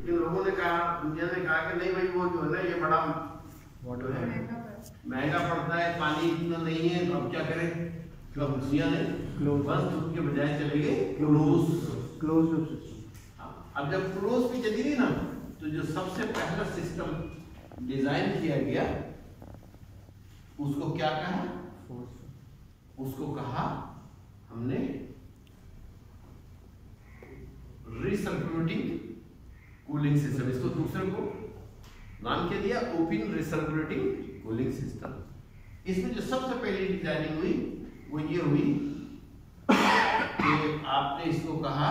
लेकिन लोगों ने कहा, दुनिया ने कहा कि नहीं भाई वो जो है ना ये बड़ा महंगा पड़ता है, पानी इतना नहीं है, तो अब क्या करें? तो अब दुनिया ने बंद के बजाय चले गए क्लोज सिस्टम। अब जब क्लोज भी चली गई ना, तो जो सबसे पहला सिस्टम डिजाइन किया गया उसको क्या कहा? उसको कहा हमने रिसर्कुलेटिंग कूलिंग सिस्टम। इसको दूसरे को नाम क्या दिया? Open recirculating cooling system. इसमें जो सबसे पहली डिजाइनिंग हुई वो ये हुई कि आपने इसको कहा,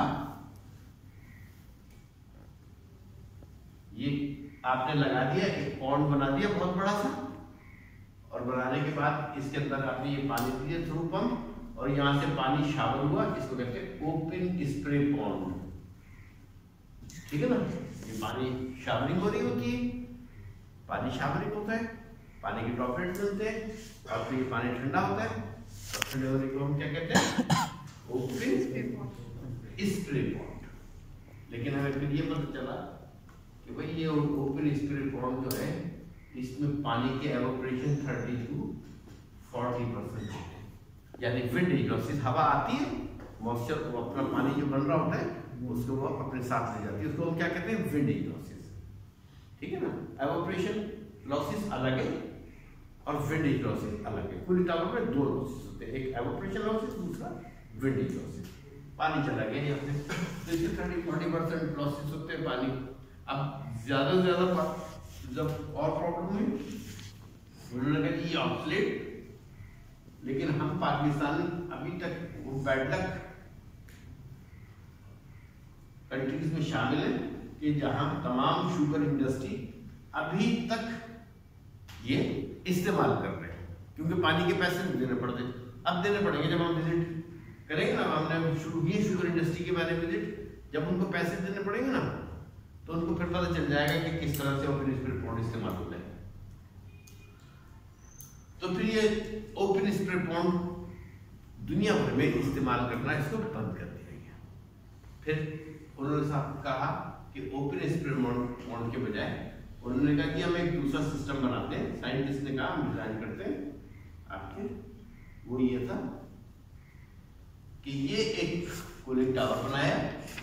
ये आपने लगा दिया, एक पॉन्ड बना दिया बहुत बड़ा सा, और बनाने के बाद इसके अंदर आपने ये पानी दिया थ्रू पंप, और यहां से पानी शावर हुआ, इसको कहते हैं ओपन स्प्रे पॉन्ड। ठीक है ना? ये पानी शावरिंग हो रही होती है, पानी शावरिंग होता है, पानी के ड्रॉपलेट्स मिलते हैं, और फिर ये पानी ठंडा होता है, और ठंडे होने को हम क्या कहते हैं? Open spray pond. लेकिन हमें फिर ये पता चला कि भाई ये ओपन स्प्रे पॉन्ड जो है, इसमें पानी के एवोपरेशन 30 to 40% है, यानी विंड लॉसेस, हवा आती है, मॉइस्चर को अपना पानी जो बन रहा होता है उसको वो अपने साथ ले जाती है, उसको हम क्या कहते हैं? Wind losses. ठीक है ना? एवोपरेशन लॉसेस अलग है और विंड लॉसेस अलग है। कूलिंग टावर में दो लॉसेस होते हैं, एक एवोपरेशन लॉसेस, दूसरा विंड लॉसेस। पानी चला गया यहाँ से, तो इसके 30-40% लॉसेस होते हैं पानी। अब ज्यादा से ज्यादा जब और प्रॉब्लम हुई, उन्होंने कहा कि ये ऑब्सोलेट, लेकिन हम पाकिस्तान अभी तक वो बैड लक कंट्रीज में शामिल है कि जहां तमाम शुगर इंडस्ट्री अभी तक ये इस्तेमाल कर रहे हैं, क्योंकि पानी के पैसे नहीं देने पड़ते। अब देने पड़ेंगे जब हम विजिट करेंगे ना, हमने शुरू की शुगर इंडस्ट्री के बारे में विजिट, जब उनको पैसे देने पड़ेंगे ना, तो उनको फिर पता चल जाएगा कि किस तरह से ओपन स्प्रे पॉन्ड इस्तेमाल होता है। तो फिर ये ओपन स्प्रे पॉन्ड दुनिया भर में इस्तेमाल करना, इसको बंद कर दिया गया। फिर उन्होंने कहा कि ओपन स्प्रे पॉन्ड के बजाय उन्होंने कहा कि हम एक दूसरा सिस्टम बनाते हैं। साइंटिस्ट ने कहा हम डिजाइन करते हैं आपके, वो ये था कि ये एक कूलिंग टावर बनाया,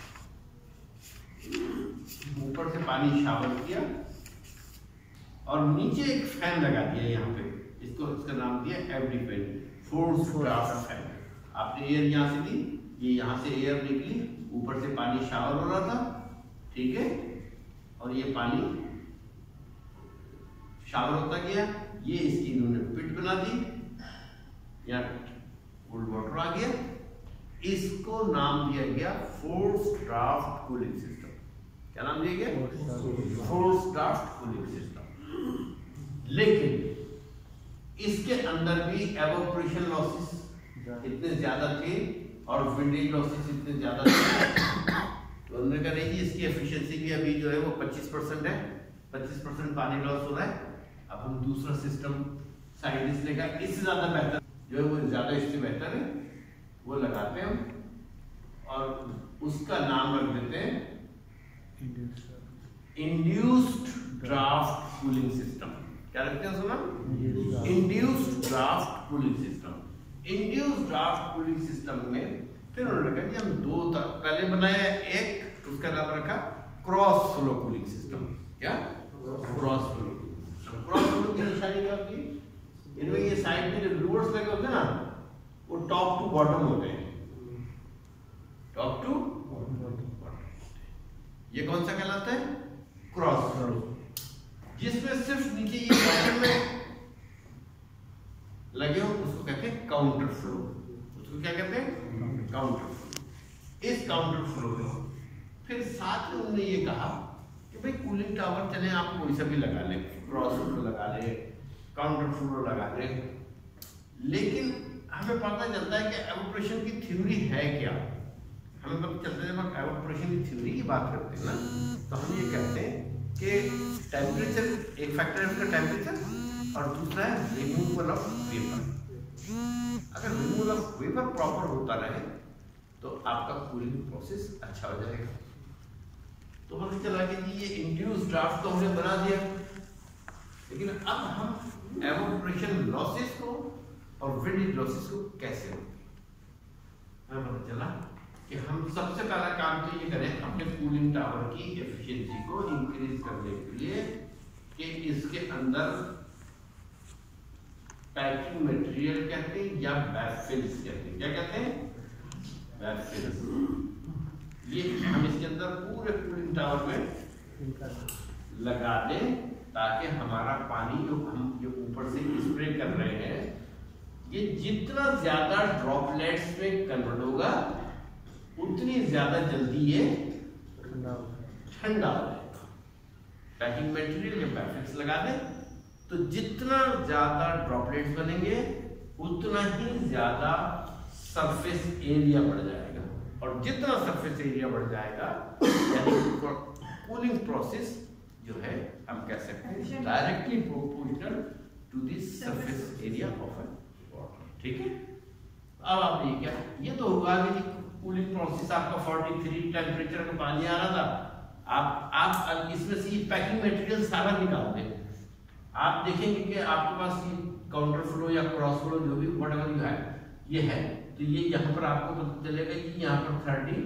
ऊपर से पानी शावर किया, और नीचे एक फैन लगा दिया यहाँ पे, इसका नाम दिया FD fan, force draft fan. आपने एयर यहाँ से ली, ये यहाँ से एयर निकली, ऊपर से पानी शावर हो रहा था, ठीक है, और ये पानी शावर होता गया, ये इसकी इन्होंने पिट बना दी, यहाँ कोल्ड वाटर आ गया, इसको नाम दिया गया फोर्स ड्राफ्ट कूलिंग सिस्टम। क्या नाम दिया गया? Force draft cooling system. लेकिन इसके अंदर भी एवोपरेशन लॉसेस इतने ज्यादा थे और विंडेज लॉसेस इतने ज्यादा थे, तो उन्होंने कहा नहीं, इसकी एफिशिएंसी भी अभी जो है वो 25% है, 25% पानी लॉस हो रहा है। अब हम दूसरा सिस्टम, साइंटिस्ट ने कहा इससे ज्यादा बेहतर जो है वो, ज्यादा इससे बेहतर है, वो लगाते हैं और उसका नाम रख देते हैं इंड्यूस्ड ड्राफ्ट कूलिंग सिस्टम। क्या रखते हैं सुना? Induced draft cooling system. Induced draft cooling system में फिर उन्होंने कहा कि हम दो पहले बनाया, एक उसका नाम रखा क्रॉस फ्लो कूलिंग सिस्टम। क्या? Cross flow. क्रॉस फ्लो की निशानी क्या होती है? इनमें ये साइड में जो लूवर्स लगे होते हैं ना, वो टॉप टू बॉटम होते हैं, टॉप टू बॉटम। ये कौन सा कहलाता है? Cross flow. जिसमें सिर्फ नीचे ये बॉटम में लगे हो उसको कहते हैं काउंटर फ्लो। उसको क्या कहते हैं? Counter flow. इस काउंटर फ्लो में फिर साथ में उन्होंने ये कहा कि भाई कूलिंग टावर चले आप कोई सा भी लगा लें, क्रॉस फ्लो लगा ले, काउंटर फ्लो लगा ले, लेकिन हमें पता चलता है कि एवोपरेशन की थ्योरी है क्या। हमें पता चलता है जब हम एवोपरेशन की थ्योरी की बात करते हैं ना, तो हम ये कहते हैं कि टेम्परेचर एक फैक्टर है उसका टेम्परेचर, और दूसरा है रिमूवल ऑफ वेपर। अगर रिमूवल ऑफ वेपर प्रॉपर होता रहे तो आपका कूलिंग प्रोसेस अच्छा हो जाएगा। तो पता चला कि जी ये इंड्यूस ड्राफ्ट तो हमने बना दिया, लेकिन अब हम एवोपरेशन लॉसेस को और विंड लॉसेस को कैसे रोकें। हमें पता चला कि हम सबसे पहला काम तो ये करें अपने कूलिंग टावर की एफिशिएंसी को इंक्रीज करने के लिए कि इसके अंदर पैकिंग मटेरियल कहते हैं या बैफिल्स कहते हैं। क्या कहते हैं? बैफिल्स। ये हम इसके अंदर पूरे कूलिंग टावर में लगा दें ताकि हमारा पानी जो हम जो ऊपर से स्प्रे कर रहे हैं ये जितना ज्यादा ड्रॉपलेट्स में कन्वर्ट होगा उतनी ज्यादा जल्दी ये ठंडा हो जाएगा। पैकिंग मटेरियल या बैफिल्स लगा दें तो जितना ज्यादा ड्रॉपलेट्स बनेंगे उतना ही ज्यादा सरफेस एरिया बढ़ जाएगा, और जितना सरफेस एरिया बढ़ जाएगा यानी कूलिंग प्रोसेस जो है हम कह सकते हैं directly proportional to the surface area of a water. ठीक है, अब आप ये क्या, ये तो हुआ कि कूलिंग प्रोसेस आपका 43 टेम्परेचर का पानी आ रहा था, आप इसमें से पैकिंग मटेरियल सारा निकाल दें। आप देखेंगे कि आपके पास ये काउंटर फ्लो या क्रॉस फ्लो जो भी व्हाटएवर यू है ये है, तो ये यहाँ पर आपको पता चलेगा कि यहाँ पर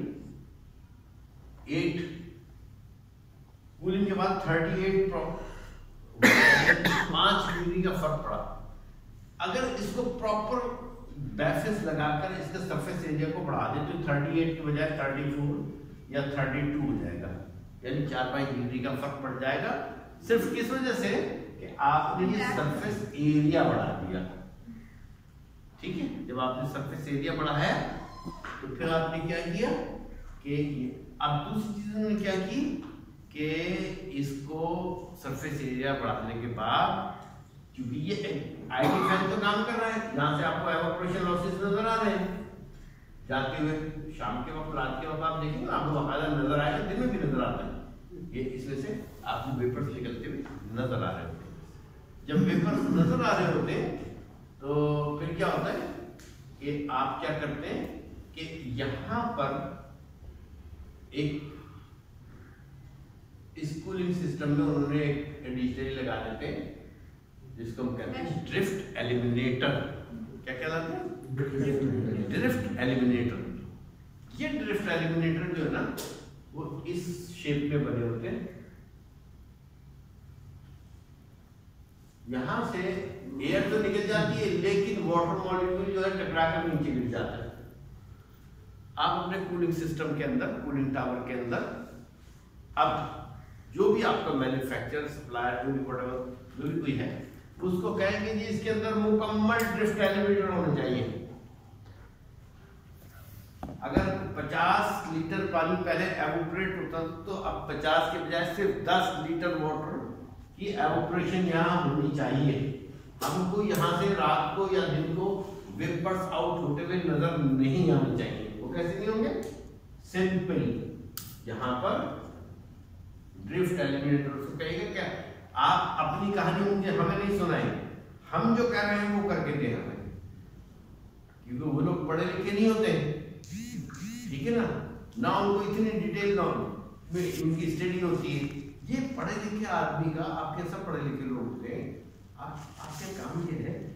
38 कूलिंग के बाद 38 5 डिग्री का फर्क पड़ा। अगर इसको प्रॉपर बैफिल्स लगाकर इसके सरफेस एरिया को बढ़ा दे तो 38 की बजाय 34 या 32 हो जाएगा, यानी 4-5 डिग्री का फर्क पड़ जाएगा। सिर्फ किस वजह से कि आपने ये सरफेस एरिया बढ़ा दिया। ठीक है, जब आपने सरफेस एरिया बढ़ाया तो फिर आपने क्या किया कि अब दूसरी चीज ने क्या की कि इसको सरफेस एरिया बढ़ाने के बाद क्योंकि ये आईटी फैन तो काम कर रहा है, यहाँ से आपको एवापोरेशन लॉसेस नजर आ रहे हैं जाते हुए, शाम के वक्त रात के वक्त आप देखेंगे आपको बकायदा नजर आएगा, दिन में भी नजर आता है ये, इसमें से आपको वेपर्स निकलते हुए नजर आ रहे होते हैं। जब वेपर्स नजर आ रहे होते हैं तो फिर क्या होता है कि आप क्या करते हैं कि यहां पर एक इस कूलिंग सिस्टम में उन्होंने एक एडिशनरी लगा देते हैं जिसको हम कहते हैं ड्रिफ्ट एलिमिनेटर। क्या कहलाते हैं? Drift eliminator. ये ड्रिफ्ट एलिमिनेटर जो है ना वो इस शेप में बने होते हैं, यहां से एयर तो निकल जाती है लेकिन वाटर मॉलिक्यूल जो है टकरा कर नीचे गिर जाता है। आप अपने कूलिंग सिस्टम के अंदर, कूलिंग टावर के अंदर अब जो भी आपका मैन्युफैक्चरर सप्लायर जो भी व्हाटएवर जो भी कोई है उसको कहेंगे जी इसके अंदर मुकम्मल ड्रिफ्ट एलिमिनेटर होना चाहिए। अगर 50 लीटर पानी पहले एवोपरेट होता तो अब 50 के बजाय सिर्फ 10 लीटर वाटर की एवोपरेशन यहाँ होनी चाहिए। हमको यहाँ से रात को या दिन को वेपर्स आउट होते हुए नजर नहीं आने चाहिए। वो कैसे नहीं होंगे? सिंपल यहाँ पर ड्रिफ्ट एलिमिनेटर से कहेगा क्या, आप अपनी कहानी मुझे हमें नहीं सुनाएंगे, हम जो कह रहे हैं वो करके दे हमें, क्योंकि वो लोग पढ़े लिखे नहीं होते हैं। ठीक है ना उनको इतनी डिटेल में इनकी स्टडी होती है। ये पढ़े लिखे आदमी का, आप कैसा पढ़े लिखे लोग होते हैं, आपका काम ये है